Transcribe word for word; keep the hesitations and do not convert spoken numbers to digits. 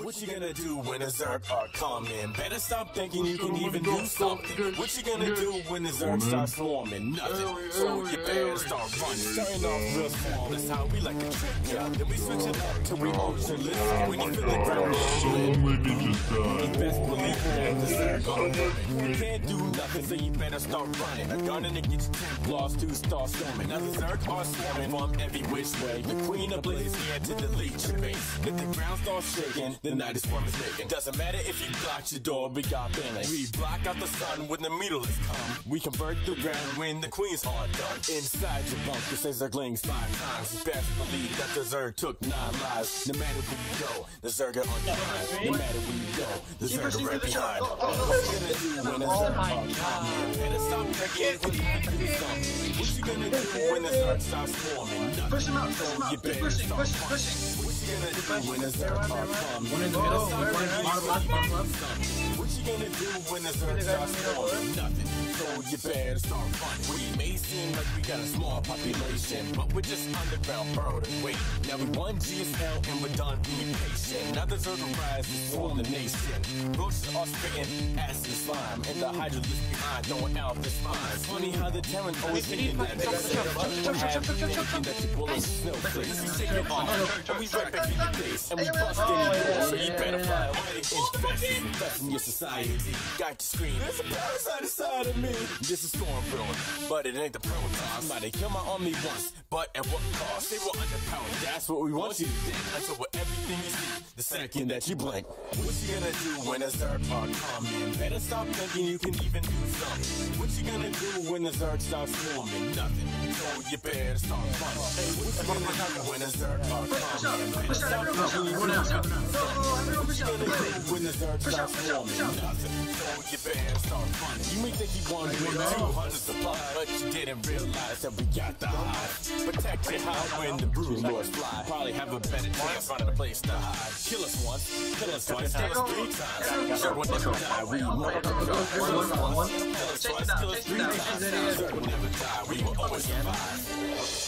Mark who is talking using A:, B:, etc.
A: What you gonna do when the Zerg are coming? Better stop thinking you can even do something. What you gonna do when the Zerg start swarming? Nothing. So you better start running. Starting off real small, that's how we like to trick ya. Then we switch it up till we oceanless. When you feel the ground rumbling, you best believe that the Zerg are coming. You can't do nothing, so you better start running. A gun and it gets you ten blocks to start storming. Now the Zerg are swarming from every which way. The Queen of Blaze here to delete your base. If the ground starts shaking, the night is swarm is making. Doesn't matter if you block your door, we got balance. We block out the sun when the meteors come. We convert the ground when the Queen's are done. Inside your bunker says Zerglings five times. You best believe that the Zerg took nine lives. No matter where you go, the Zerg are on your mind. No matter where you go, the Zerg are right behind. What you gonna do when the Zerg are coming? Better stop thinking when you can do something. What you gonna do when the Zerg starts swarming?
B: Push him out, push him out, keep pushing, pushing, pushing.
A: What you gonna do when the Zerg are coming?
B: One in the middle, bottom left, bottom left.
A: What you gonna do when the Zerg starts swarming? Nothing. So you better start running. We may seem like we got a small population, but we're just underground burrowed and wait. Now we won G S L and we're done being patient. Now the Zerg rise to swarm the nation. Roaches are spitting acid slime, and the Hydra lives behind throwing out the spines. Funny how the Terran always thinking that they have you thinking that your bullets snowflakes. We shake it off, and we right back in your face, and we bust in your door, so you better fly away. Infest in your society, got you scream. There's a parasite inside of me. This is Stormbrewing, but it ain't the Protoss. Somebody kill my army once, but at what cost? They were underpowered. That's what we want you to think. Until with everything you see, the second that you blink. What you gonna do when the Zerg are coming? Better stop thinking you can even do something. What you gonna do when the Zerg starts swarming? Nothing. So you better start running. Hey, what you gonna do when the Zerg are coming? Better stop thinking you can do something. What you gonna do when the Zerg starts swarming? Nothing. So you better start running. You may think you wanted two hundred supply, but you didn't realize that we got the hide. Protect your hide when the brood lords fly. Probably have a better chance finding a place to hide. Kill us once, kill us twice, kill us three times. Zerg will never die, we will kill us once, kill us twice, kill us three times. Zerg will never die, we will always survive.